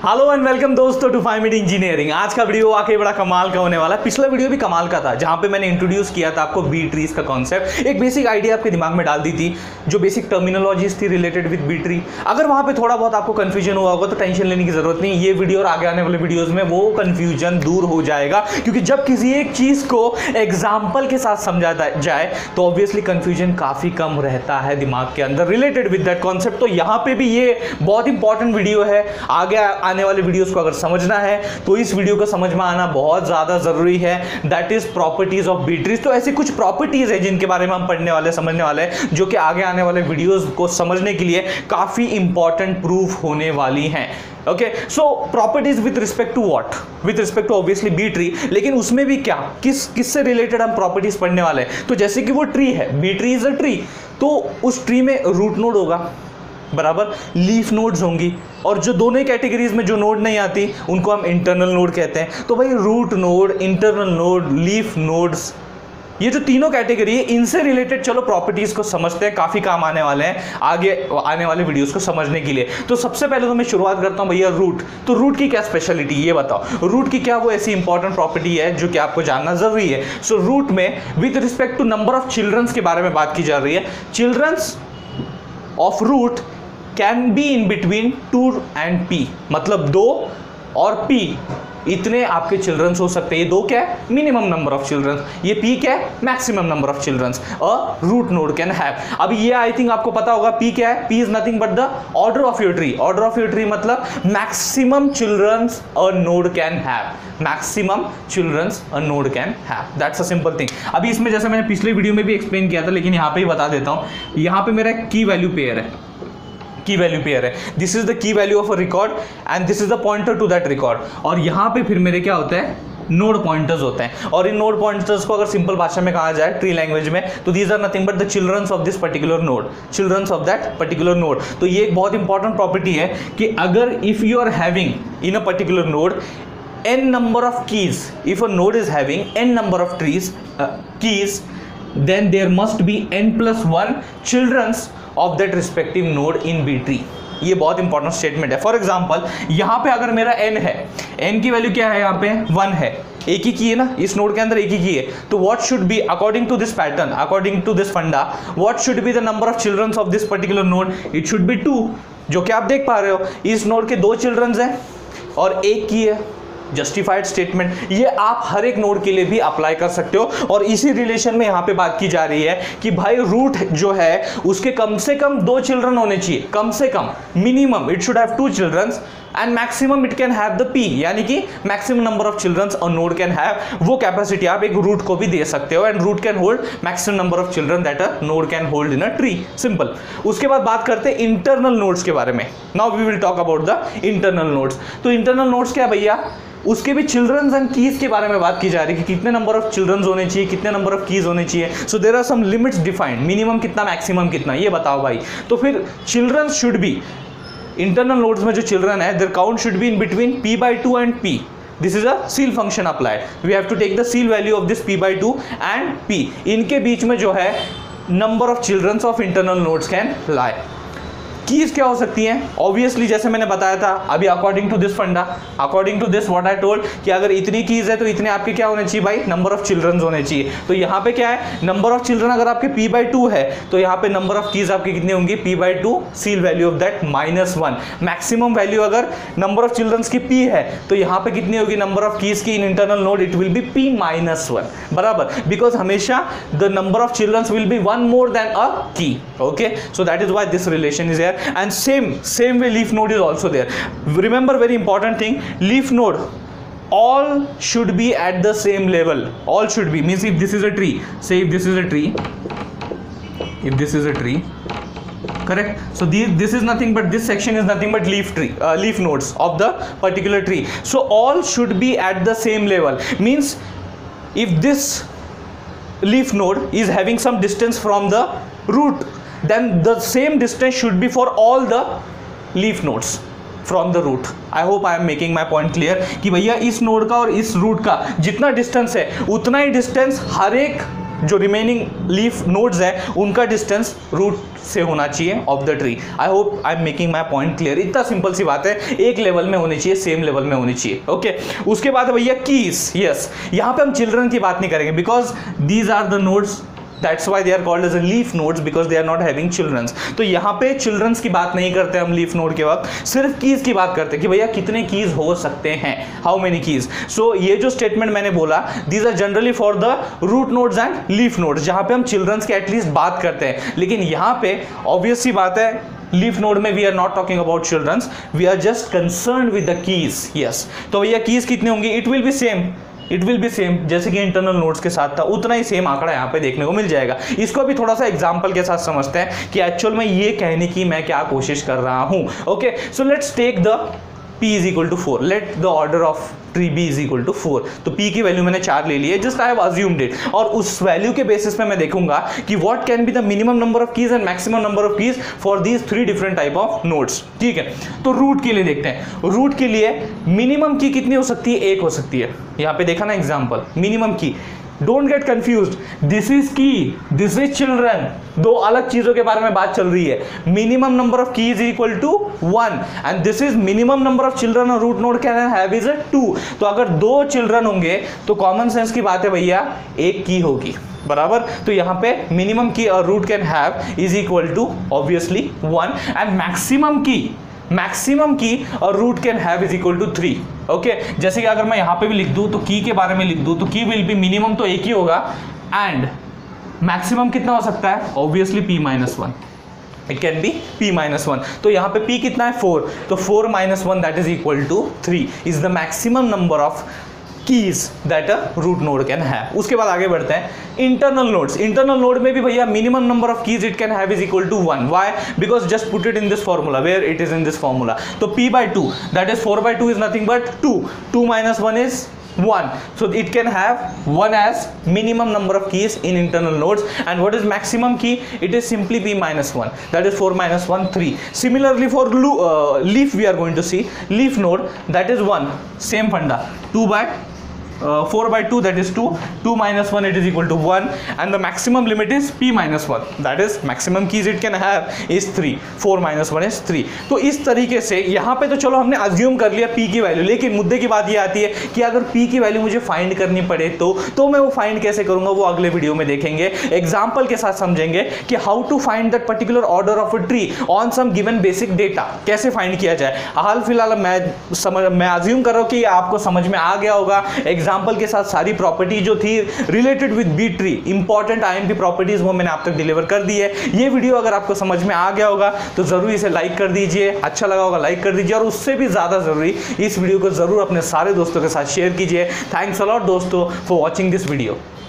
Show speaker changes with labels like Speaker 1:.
Speaker 1: Hello and welcome दोस्तों to 5 minute engineering. आज का वीडियो वाकई बड़ा कमाल का होने वाला है। पिछला वीडियो भी कमाल का था जहां पे मैंने इंट्रोड्यूस किया था आपको बी ट्रीज का कॉन्सेप्ट, एक बेसिक आइडिया आपके दिमाग में डाल दी थी, जो बेसिक टर्मिनोलॉजीज थी रिलेटेड विद बी ट्री। अगर वहां पे थोड़ा बहुत आपको कंफ्यूजन हुआ होगा तो टेंशन लेने की जरूरत नहीं, ये वीडियो और आगे आने वाले वीडियोज में वो कंफ्यूजन दूर हो जाएगा। क्योंकि जब किसी एक चीज को एग्जाम्पल के साथ समझा जाए तो ऑब्वियसली कंफ्यूजन काफी कम रहता है दिमाग के अंदर रिलेटेड विद दैट कॉन्सेप्ट। तो यहाँ पे भी ये बहुत इंपॉर्टेंट वीडियो है। आगे आने वाले वीडियोस को अगर समझना है तो इस वीडियो को समझ में आना बहुत ज्यादा जरूरी है। That is properties of B trees. तो ऐसी कुछ प्रॉपर्टीज है जिनके बारे में हम पढ़ने वाले समझने वाले हैं, जो कि आगे आने वाले वीडियोस को समझने के लिए काफी इंपॉर्टेंट प्रूफ होने वाली हैं। Okay, so properties with respect to what? With respect to obviously B tree, लेकिन उसमें भी क्या किससे रिलेटेड हम प्रॉपर्टीज पढ़ने वाले हैं। तो जैसे कि वो ट्री है, B tree is a tree, तो उस ट्री में रूट नोड होगा, बराबर, लीफ नोड्स होंगी, और जो दोनों कैटेगरीज में जो नोड नहीं आती उनको हम इंटरनल नोड कहते हैं। तो भाई root node, internal node, leaf nodes, ये जो तीनों कैटेगरी है इनसे रिलेटेड चलो प्रॉपर्टीज को समझते हैं, काफी काम आने वाले हैं आगे आने वाले वीडियोस को समझने के लिए। तो सबसे पहले तो मैं शुरुआत करता हूं भैया रूट। तो रूट की क्या स्पेशलिटी ये बताओ, रूट की क्या वो ऐसी इंपॉर्टेंट प्रॉपर्टी है जो कि आपको जानना जरूरी है। सो रूट में with respect to number of childrens के बारे में बात की जा रही है। Childrens of root can be in between 2 and p, मतलब 2 और p, इतने आपके चिल्ड्रंस हो सकते हैं। ये 2 क्या है? Minimum number of childrens. ये p क्या है? Maximum number of childrens a root node can have. अब ये आई थिंक आपको पता होगा p क्या है? p is nothing but the order of your tree. Order of your tree मतलब maximum childrens a node can have. Maximum childrens a node can have, that's a simple thing. अभी इसमें जैसे मैंने पिछले वीडियो में भी एक्सप्लेन किया था, लेकिन यहाँ पे ही बता देता हूँ। यहाँ पे मेरा की वैल्यू पेयर है, की वैल्यू पेयर है। This is the key value of a record and this is the pointer to that record. और यहाँ पे फिर मेरे क्या होता है? नोड पॉइंटर्स होते हैं। और इन नोड पॉइंटर्स को अगर सिंपल भाषा में कहा जाए ट्री लैंग्वेज में, तो these are nothing but the childrens of this particular node, childrens of that particular node. तो ये एक बहुत इंपॉर्टेंट प्रॉपर्टी है कि अगर if you are having in a particular node n number of keys, if a node is having n number of keys, then there must be n plus 1 childrens of that respective node in B tree। ये बहुत important statement है। For example यहाँ पे अगर मेरा n है, n की value क्या है? यहाँ पे 1 है, एक ही की है ना, इस नोड के अंदर एक ही की है। तो what should be according to this pattern, according to this फंडा, what should be the number of childrens of this particular node? It should be 2, जो कि आप देख पा रहे हो इस नोड के 2 चिल्ड्रंस हैं और एक की है। जस्टिफाइड स्टेटमेंट, ये आप हर एक नोड के लिए भी अप्लाई कर सकते हो। और इसी रिलेशन में यहाँ पे बात की जा रही है कि भाई रूट जो है उसके कम से कम 2 चिल्ड्रन होने चाहिए, कम से कम, minimum it should have 2 childrens and maximum it can have the p, यानी कि maximum number of childrens a node can have. वो कैपेसिटी आप एक रूट को भी दे सकते हो, and root can hold maximum number of children that a node can hold in a tree. Simple. उसके बाद बात करते हैं इंटरनल नोड्स के बारे में। Now we will talk about the internal nodes. तो इंटरनल नोड्स क्या भैया? उसके भी चिल्ड्रंस एंड कीज के बारे में बात की जा रही है कि कितने नंबर ऑफ चिल्ड्रंस होने चाहिए, कितने नंबर ऑफ कीज होने चाहिए। So there are some limits defined, minimum कितना, मैक्सिमम कितना, ये बताओ भाई। तो फिर childrens should be, internal nodes में जो चिल्ड्रन है their count should be in between p/2 and p। This is a ceil function applied, we have to take the ceil value of this p/2 and p। इनके बीच में जो है number of childrens of internal nodes can lie. Keys क्या हो सकती हैं? Obviously जैसे मैंने बताया था अभी, अकॉर्डिंग टू दिस फंडा, according to this what I told कि अगर इतनी कीज है तो इतने आपके क्या होने चाहिए भाई? नंबर ऑफ चिल्ड्रंस होने चाहिए। तो यहाँ पे क्या है? नंबर ऑफ चिल्ड्रन अगर आपके p/2 है तो यहाँ पे नंबर ऑफ कीज आपके कितने होंगे? p/2, ceil value of that -1। Maximum value अगर नंबर ऑफ चिल्ड्रंस की p है तो यहाँ पे कितनी होगी नंबर ऑफ कीज की in internal node? It will be p-1, बराबर, बिकॉज हमेशा the number of childrens will be 1 more than a key। Okay, so that is why this relation is here. And same way leaf node is also there. Remember very important thing, leaf node all should be at the same level. All should be means if this is a tree, say if this is a tree, if this is a tree, correct? So this is nothing but, this section is nothing but leaf nodes of the particular tree. So all should be at the same level, means if this leaf node is having some distance from the root, then the same distance should be for all the leaf nodes from the root. I hope I am making my point clear कि भैया इस node का और इस root का जितना distance है उतना ही डिस्टेंस हर एक जो रिमेनिंग लीफ नोड्स है उनका डिस्टेंस रूट से होना चाहिए of the tree. I hope I am making my point clear. इतना सिंपल सी बात है, एक लेवल में होनी चाहिए, सेम लेवल में होनी चाहिए। ओके उसके बाद भैया कीज। यस, यहाँ पे हम चिल्ड्रन की बात नहीं करेंगे because these are the nodes, that's why they are called as a leaf nodes because they are not having childrens. तो यहाँ पे चिल्ड्रंस की बात नहीं करते हम लीफ नोड के वक्त, सिर्फ कीज की बात करते हैं कि भैया कितने कीज हो सकते हैं, हाउ मेनी कीज। सो ये जो स्टेटमेंट मैंने बोला, these are generally for the root nodes and leaf nodes, जहाँ पे हम चिल्ड्रंस के एटलीस्ट बात करते हैं। लेकिन यहाँ पे ऑब्वियस सी बात है, लीफ नोड में we are not talking about childrens, we are just concern with the keys. Yes, तो भैया कीज कितने होंगे, it will be same, it will be same जैसे कि इंटरनल नोड्स के साथ था, उतना ही सेम आंकड़ा यहाँ पे देखने को मिल जाएगा। इसको भी थोड़ा सा एग्जांपल के साथ समझते हैं कि एक्चुअल में ये कहने की मैं क्या कोशिश कर रहा हूँ। Okay so let's take the p is equal to 4, let the order of tree b is equal to 4। तो p की वैल्यू मैंने 4 ले ली है, just I have assumed it, और उस वैल्यू के बेसिस पे मैं देखूंगा कि what can be the minimum number of keys and maximum number of keys for these 3 different type of nodes. ठीक है, तो रूट के लिए देखते हैं। रूट के लिए मिनिमम की कितनी हो सकती है, 1 हो सकती है। यहाँ पे देखा ना example, minimum key, don't get confused, this is key, this is children, दो अलग चीजों के बारे में बात चल रही है। Minimum number of key is equal to 1 and this is minimum number of children और root node can have is 2। तो अगर 2 चिल्ड्रन होंगे तो कॉमन सेंस की बात है भैया, एक की होगी, बराबर। तो यहाँ पे मिनिमम की और root can have is equal to obviously 1 and maximum key और root can have is equal to 3। Okay, जैसे कि अगर मैं यहाँ पे भी लिख दूं तो की के बारे में लिख दूं तो की विल बी, मिनिमम तो एक ही होगा एंड मैक्सिमम कितना हो सकता है, obviously p minus 1, it can be p minus 1। तो यहाँ पे p कितना है 4, तो 4 minus 1 that is equal to 3 is the maximum number of keys that a root node can have. उसके बाद आगे बढ़ते हैं इंटरनल नोड्स। इंटरनल नोड में भी भैया minimum number of keys it can have is equal to 1। Why, because just put it in this formula where it is in this formula. तो p by 2 that is 4 by 2 is nothing but 2, 2 minus 1 is 1, so it can have 1 as minimum number of keys in internal nodes. And what is maximum key? It is simply p minus 1, that is 4 minus 1 3. Similarly for leaf we are going to see leaf node, that is 1, same funda, 2 by 4 by 2 that is 2, 2 minus 1 it is equal to 1 and the maximum limit is p minus 1, that is maximum keys it can have is 3, 4 minus 1 is 3। तो इस तरीके से यहाँ पे तो चलो हमने assume कर लिया p की वैल्यू, लेकिन मुद्दे की बात ये आती है कि अगर p की वैल्यू मुझे फाइंड करनी पड़े तो मैं वो फाइंड कैसे करूँगा, वो अगले वीडियो में देखेंगे, एग्जाम्पल के साथ समझेंगे कि how to find that particular order of a tree on some given basic data, कैसे फाइंड किया जाए। हाल फिलहाल मैं अज्यूम कर रहा हूँ कि आपको समझ में आ गया होगा। एग्जाम्पल के साथ सारी प्रॉपर्टी जो थी related with B tree, important IMP properties, वो मैंने आप तक डिलीवर कर दी है। ये वीडियो अगर आपको समझ में आ गया होगा तो जरूर इसे लाइक कर दीजिए, अच्छा लगा होगा लाइक कर दीजिए, और उससे भी ज्यादा जरूरी इस वीडियो को जरूर अपने सारे दोस्तों के साथ शेयर कीजिए। थैंक्स अ लॉट दोस्तों फॉर वॉचिंग दिस वीडियो।